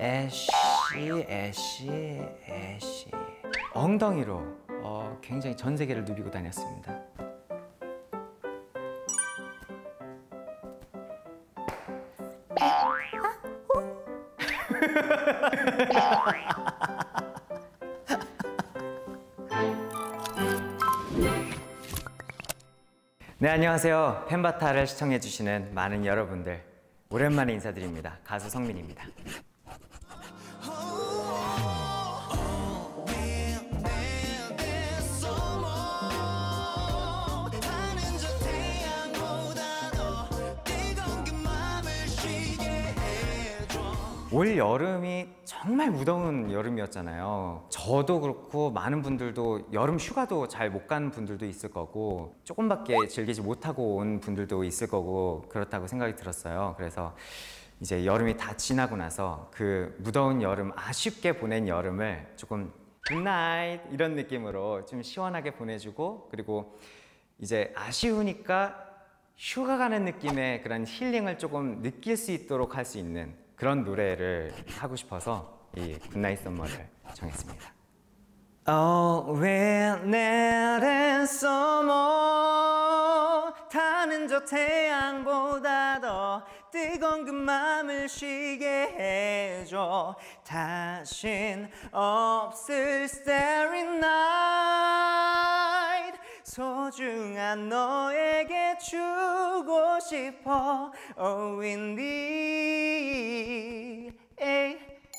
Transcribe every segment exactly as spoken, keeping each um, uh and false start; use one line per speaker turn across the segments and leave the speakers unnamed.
애쉬 애쉬 애쉬 엉덩이로 어, 굉장히 전 세계를 누비고 다녔습니다. 네, 안녕하세요. 펜바타를 시청해주시는 많은 여러분들, 오랜만에 인사드립니다. 가수 성민입니다. 올 여름이 정말 무더운 여름이었잖아요. 저도 그렇고 많은 분들도 여름 휴가도 잘 못 간 분들도 있을 거고 조금밖에 즐기지 못하고 온 분들도 있을 거고 그렇다고 생각이 들었어요. 그래서 이제 여름이 다 지나고 나서 그 무더운 여름, 아쉽게 보낸 여름을 조금 굿나잇 이런 느낌으로 좀 시원하게 보내주고, 그리고 이제 아쉬우니까 휴가 가는 느낌의 그런 힐링을 조금 느낄 수 있도록 할 수 있는 그런 노래를 하고 싶어서 이 굿나잇 썸머를 정했습니다. Oh, when there is summer, 타는 저 태양보다 더 뜨거운 그 맘을 쉬게 해줘. 다신 없을 starry night, 소중한 너에게 주고 싶어. Oh, indeed. 네.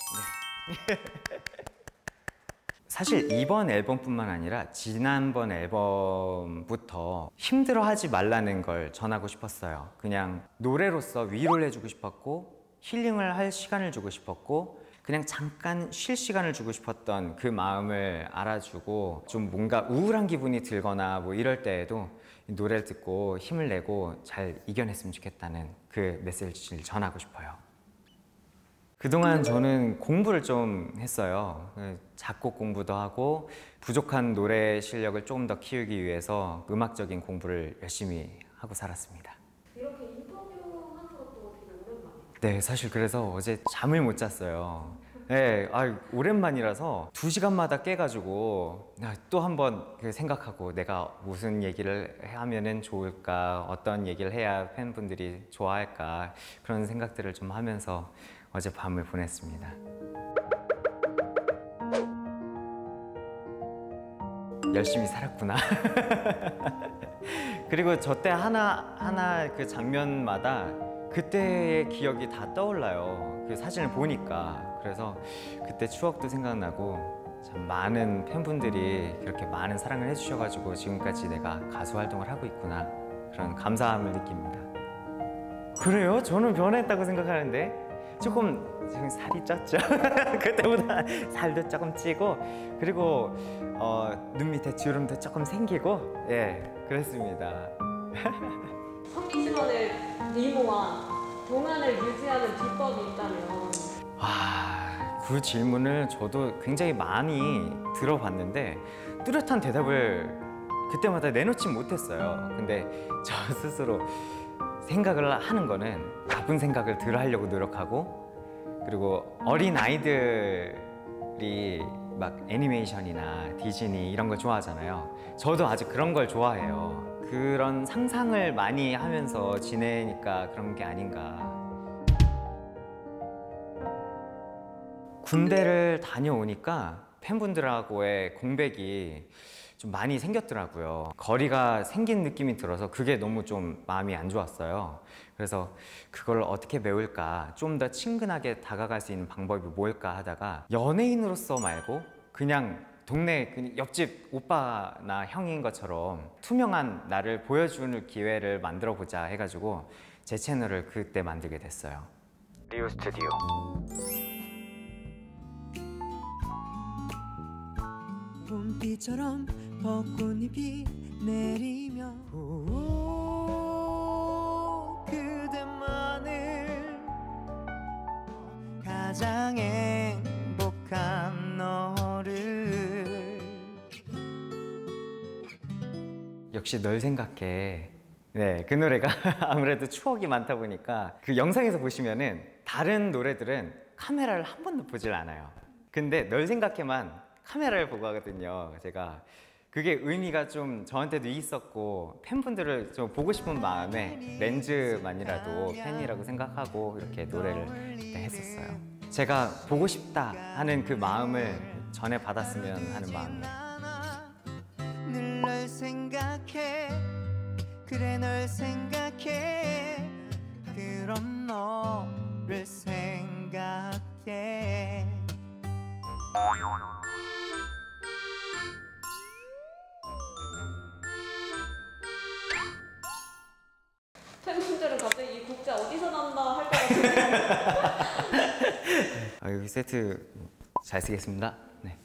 사실 이번 앨범뿐만 아니라 지난번 앨범부터 힘들어하지 말라는 걸 전하고 싶었어요. 그냥 노래로서 위로를 해주고 싶었고, 힐링을 할 시간을 주고 싶었고, 그냥 잠깐 쉴 시간을 주고 싶었던 그 마음을 알아주고, 좀 뭔가 우울한 기분이 들거나 뭐 이럴 때에도 노래를 듣고 힘을 내고 잘 이겨냈으면 좋겠다는 그 메시지를 전하고 싶어요. 그동안 저는 공부를 좀 했어요. 작곡 공부도 하고 부족한 노래 실력을 조금 더 키우기 위해서 음악적인 공부를 열심히 하고 살았습니다.
이렇게 인터뷰하는 것도 되게 오랜만이에요.
네, 사실 그래서 어제 잠을 못 잤어요. 네, 아, 오랜만이라서 두 시간마다 깨가지고 또 한번 생각하고 내가 무슨 얘기를 하면은 좋을까, 어떤 얘기를 해야 팬분들이 좋아할까, 그런 생각들을 좀 하면서 어제 밤을 보냈습니다. 열심히 살았구나. 그리고 저 때 하나 하나 그 장면마다 그때의 기억이 다 떠올라요. 그 사진을 보니까. 그래서 그때 추억도 생각나고, 참 많은 팬분들이 그렇게 많은 사랑을 해주셔가지고 지금까지 내가 가수 활동을 하고 있구나, 그런 감사함을 느낍니다. 그래요? 저는 변했다고 생각하는데 조금 지금 살이 쪘죠? 그때보다 살도 조금 찌고, 그리고 어, 눈 밑에 주름도 조금 생기고, 예, 그랬습니다.
성민 씨만의 미모와 동안을 유지하는 비법이 있다면?
와, 그 질문을 저도 굉장히 많이 들어봤는데 뚜렷한 대답을 그때마다 내놓지 못했어요. 근데 저 스스로 생각을 하는 거는 나쁜 생각을 덜 하려고 노력하고, 그리고 어린 아이들이 막 애니메이션이나 디즈니 이런 걸 좋아하잖아요. 저도 아직 그런 걸 좋아해요. 그런 상상을 많이 하면서 지내니까 그런 게 아닌가. 군대를 다녀오니까 팬분들하고의 공백이 좀 많이 생겼더라고요. 거리가 생긴 느낌이 들어서 그게 너무 좀 마음이 안 좋았어요. 그래서 그걸 어떻게 메울까, 좀 더 친근하게 다가갈 수 있는 방법이 뭘까 하다가 연예인으로서 말고 그냥 동네 옆집 오빠나 형인 것처럼 투명한 나를 보여주는 기회를 만들어 보자 해가지고 제 채널을 그때 만들게 됐어요. 리오 스튜디오.
봄비처럼 벚꽃잎이 내리며 오, 그대만을 가장 행복한 너를.
역시 널 생각해. 네, 그 노래가 아무래도 추억이 많다 보니까 그 영상에서 보시면은 다른 노래들은 카메라를 한 번도 보질 않아요. 근데 널 생각해만 카메라를 보고 하거든요. 제가 그게 의미가 좀 저한테도 있었고 팬분들을 좀 보고 싶은 마음에 렌즈만이라도 팬이라고 생각하고 이렇게 노래를 그때 했었어요. 제가 보고 싶다 하는 그 마음을 전해받았으면 하는 마음이에요.
늘 널 생각해 그래 널 생각해 그럼 너를 생각해
팬분들은 갑자기 이 국자 어디서 난다 할 것 같은데.
아, 여기 세트 잘 쓰겠습니다. 네.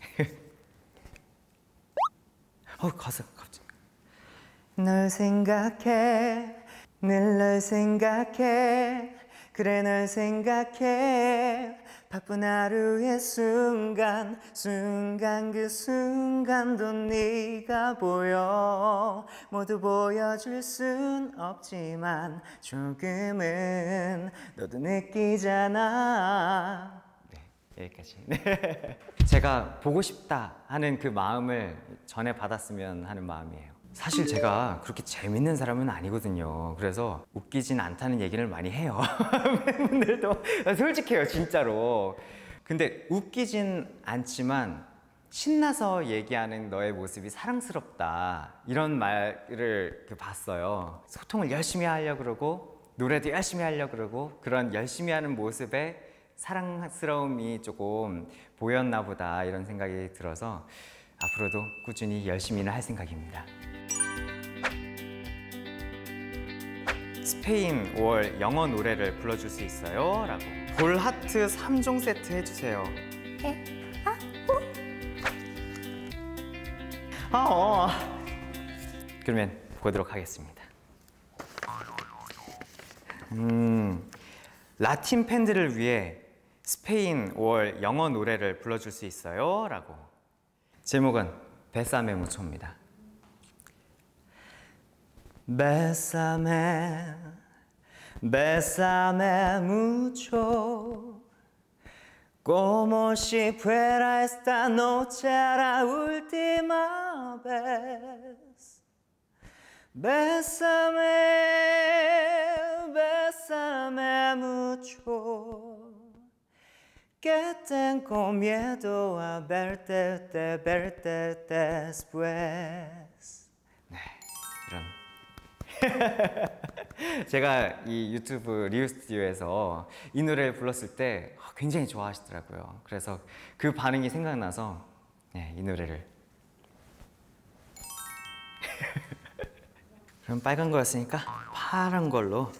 어, 가사 갑자기.
널 생각해 늘 널 생각해 그래 널 생각해 바쁜 하루의 순간 순간 그 순간도 네가 보여 모두 보여줄 순 없지만 조금은 너도 느끼잖아.
네, 여기까지. 네. 제가 보고 싶다 하는 그 마음을 전해받았으면 하는 마음이에요. 사실 제가 그렇게 재밌는 사람은 아니거든요. 그래서 웃기진 않다는 얘기를 많이 해요. 팬분들도 솔직해요, 진짜로. 근데 웃기진 않지만 신나서 얘기하는 너의 모습이 사랑스럽다 이런 말을 봤어요. 소통을 열심히 하려고 그러고 노래도 열심히 하려고 그러고 그런 열심히 하는 모습에 사랑스러움이 조금 보였나 보다 이런 생각이 들어서 앞으로도 꾸준히 열심히는 할 생각입니다. 스페인 오월 영어 노래를 불러줄 수 있어요? 라고. 볼 하트 삼 종 세트 해주세요. 아, 어. 그러면 보도록 하겠습니다. 음, 라틴 팬들을 위해 스페인 오월 영어 노래를 불러줄 수 있어요? 라고. 제목은 베사메 무초입니다. Bésame, bésame mucho, como si fuera esta noche la última vez. Bésame, bésame mucho, que tengo miedo a verte, de verte después. 네, 이런. 제가 이 유튜브 리우 스튜디오에서 이 노래를 불렀을 때 굉장히 좋아하시더라고요. 그래서 그 반응이 생각나서 네, 이 노래를. 그럼 빨간 거였으니까 파란 걸로.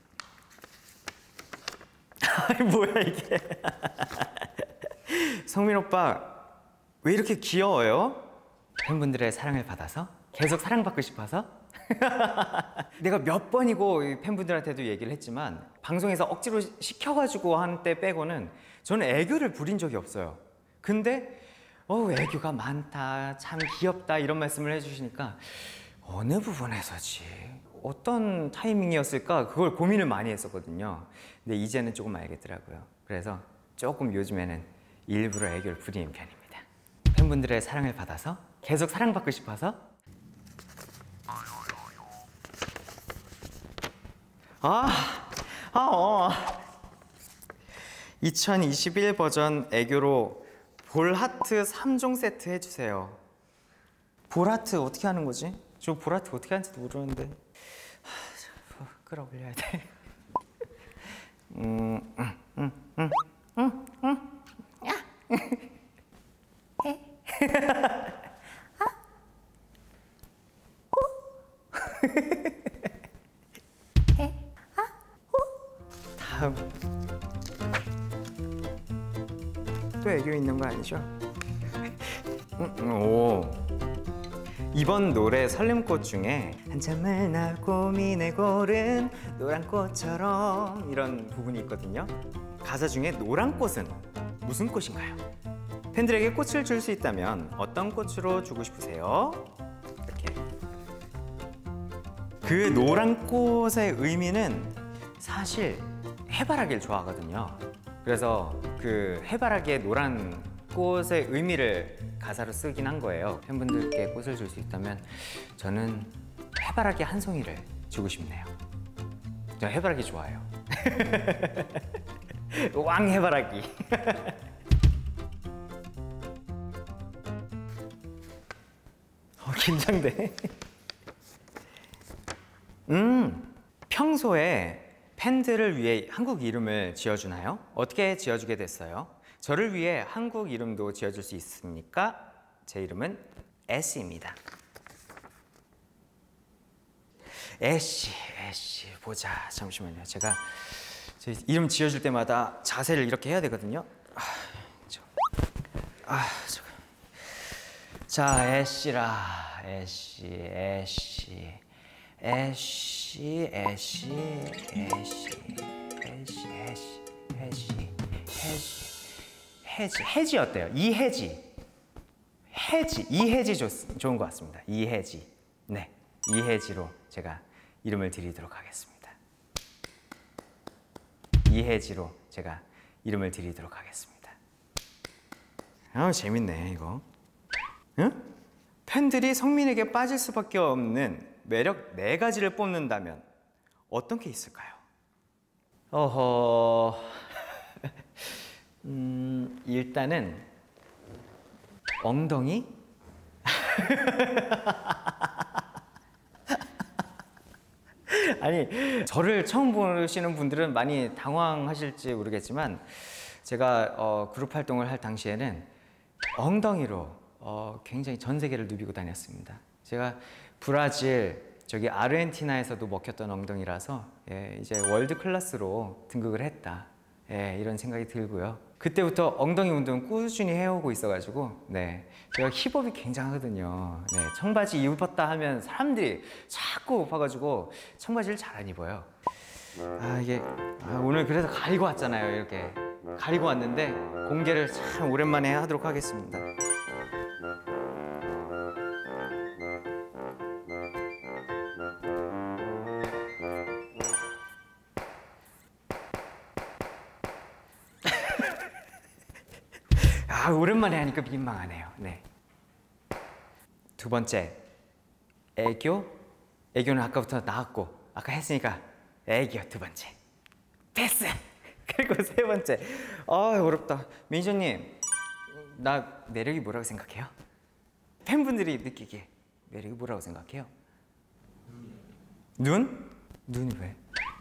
아니 뭐야 이게. 성민 오빠 왜 이렇게 귀여워요? 팬분들의 사랑을 받아서? 계속 사랑받고 싶어서? 내가 몇 번이고 팬분들한테도 얘기를 했지만 방송에서 억지로 시켜가지고 한 때 빼고는 저는 애교를 부린 적이 없어요. 근데 어, 애교가 많다, 참 귀엽다 이런 말씀을 해주시니까 어느 부분에서지? 어떤 타이밍이었을까? 그걸 고민을 많이 했었거든요. 근데 이제는 조금 알겠더라고요. 그래서 조금 요즘에는 일부러 애교를 부리는 편입니다. 팬분들의 사랑을 받아서? 계속 사랑받고 싶어서? 아, 아, 어. 이천이십일 버전 애교로 볼하트 삼 종 세트 해주세요. 볼하트 어떻게 하는 거지? 저 볼하트 어떻게 하는지도 모르는데. 하, 끌어올려야 돼. 음, 음, 음, 음, 음, 음. 야. 해. 아. 오. 다음. 또 애교 있는 거 아니죠? 오. 이번 노래 설렘꽃 중에 한참을 날 고민해 고른 노란 꽃처럼 이런 부분이 있거든요. 가사 중에 노란 꽃은 무슨 꽃인가요? 팬들에게 꽃을 줄 수 있다면 어떤 꽃으로 주고 싶으세요? 이렇게. 그 노란 꽃의 의미는 사실 해바라기를 좋아하거든요. 그래서 그 해바라기의 노란 꽃의 의미를 가사로 쓰긴 한 거예요. 팬분들께 꽃을 줄 수 있다면 저는 해바라기 한 송이를 주고 싶네요. 저 해바라기 좋아해요. 왕 해바라기. 어, 긴장돼. 음, 평소에 팬들을 위해 한국 이름을 지어주나요? 어떻게 지어주게 됐어요? 저를 위해 한국 이름도 지어줄 수 있습니까? 제 이름은 애쉬입니다. 애쉬, 애쉬 보자. 잠시만요. 제가 제 이름 지어줄 때마다 자세를 이렇게 해야 되거든요. 아, 저, 아, 저. 자, 애쉬라. 애쉬, 애쉬, 애쉬, 애쉬, 애쉬, 애쉬, 애쉬, 애쉬, 애쉬. 해지, 해지 어때요? 이해지, 해지, 이해지 좋, 좋은 것 같습니다. 이해지, 네, 이해지로 제가 이름을 드리도록 하겠습니다. 이해지로 제가 이름을 드리도록 하겠습니다. 아, 재밌네 이거. 응? 팬들이 성민에게 빠질 수밖에 없는 매력 네 가지를 뽑는다면 어떤 게 있을까요? 어허. 음, 일단은 엉덩이? 아니, 저를 처음 보시는 분들은 많이 당황하실지 모르겠지만 제가 어, 그룹 활동을 할 당시에는 엉덩이로 어, 굉장히 전 세계를 누비고 다녔습니다. 제가 브라질, 저기 아르헨티나에서도 먹혔던 엉덩이라서 예, 이제 월드 클래스로 등극을 했다. 예, 이런 생각이 들고요. 그때부터 엉덩이 운동 꾸준히 해오고 있어가지고 네, 제가 힙업이 굉장하거든요. 네, 청바지 입었다 하면 사람들이 자꾸 봐가지고 청바지를 잘 안 입어요. 아 이게 아, 오늘 그래서 가리고 왔잖아요. 이렇게 가리고 왔는데 공개를 참 오랜만에 하도록 하겠습니다. 아, 오랜만에 하니까 민망하네요. 네. 두 번째, 애교. 애교는 아까부터 나왔고 아까 했으니까 애교 두 번째. 패스. 그리고 세 번째. 아, 어렵다. 매니저님, 나 매력이 뭐라고 생각해요? 팬분들이 느끼기에 매력이 뭐라고 생각해요? 눈? 눈이 왜?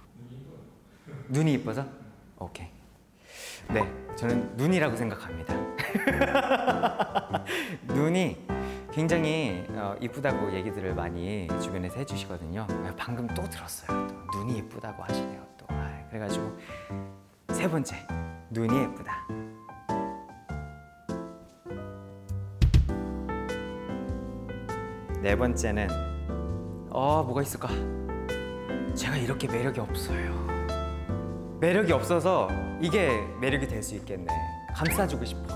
눈이 이뻐서? 오케이. 네, 저는 눈이라고 생각합니다. 눈이 굉장히 어, 이쁘다고 얘기들을 많이 주변에서 해주시거든요. 방금 또 들었어요. 또 눈이 이쁘다고 하시네요. 또 아, 그래가지고 세 번째, 눈이 예쁘다. 네 번째는 어 뭐가 있을까? 제가 이렇게 매력이 없어요. 매력이 없어서 이게 매력이 될 수 있겠네. 감싸주고 싶어.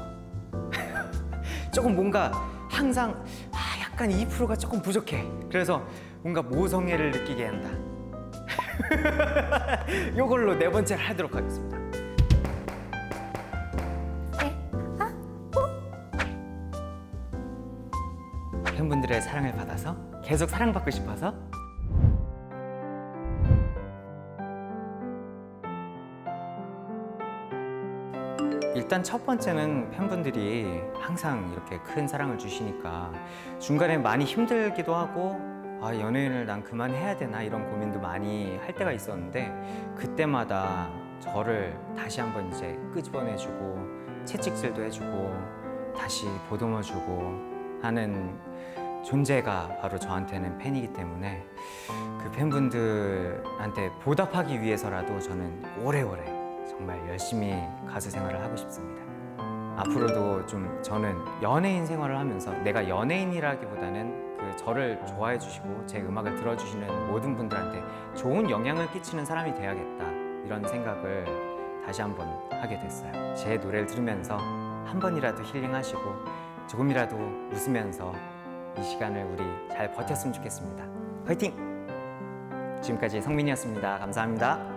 조금 뭔가 항상 아, 약간 이 퍼센트가 조금 부족해. 그래서 뭔가 모성애를 느끼게 한다. 이걸로 네 번째를 하도록 하겠습니다. 팬분들의 사랑을 받아서 계속 사랑받고 싶어서 일단 첫 번째는 팬분들이 항상 이렇게 큰 사랑을 주시니까 중간에 많이 힘들기도 하고 아, 연예인을 난 그만해야 되나 이런 고민도 많이 할 때가 있었는데 그때마다 저를 다시 한번 이제 끄집어내주고 채찍질도 해주고 다시 보듬어주고 하는 존재가 바로 저한테는 팬이기 때문에 그 팬분들한테 보답하기 위해서라도 저는 오래오래 정말 열심히 가수 생활을 하고 싶습니다. 앞으로도 좀 저는 연예인 생활을 하면서 내가 연예인이라기보다는 그 저를 좋아해 주시고 제 음악을 들어주시는 모든 분들한테 좋은 영향을 끼치는 사람이 돼야겠다 이런 생각을 다시 한번 하게 됐어요. 제 노래를 들으면서 한 번이라도 힐링하시고 조금이라도 웃으면서 이 시간을 우리 잘 버텼으면 좋겠습니다. 화이팅! 지금까지 성민이었습니다. 감사합니다.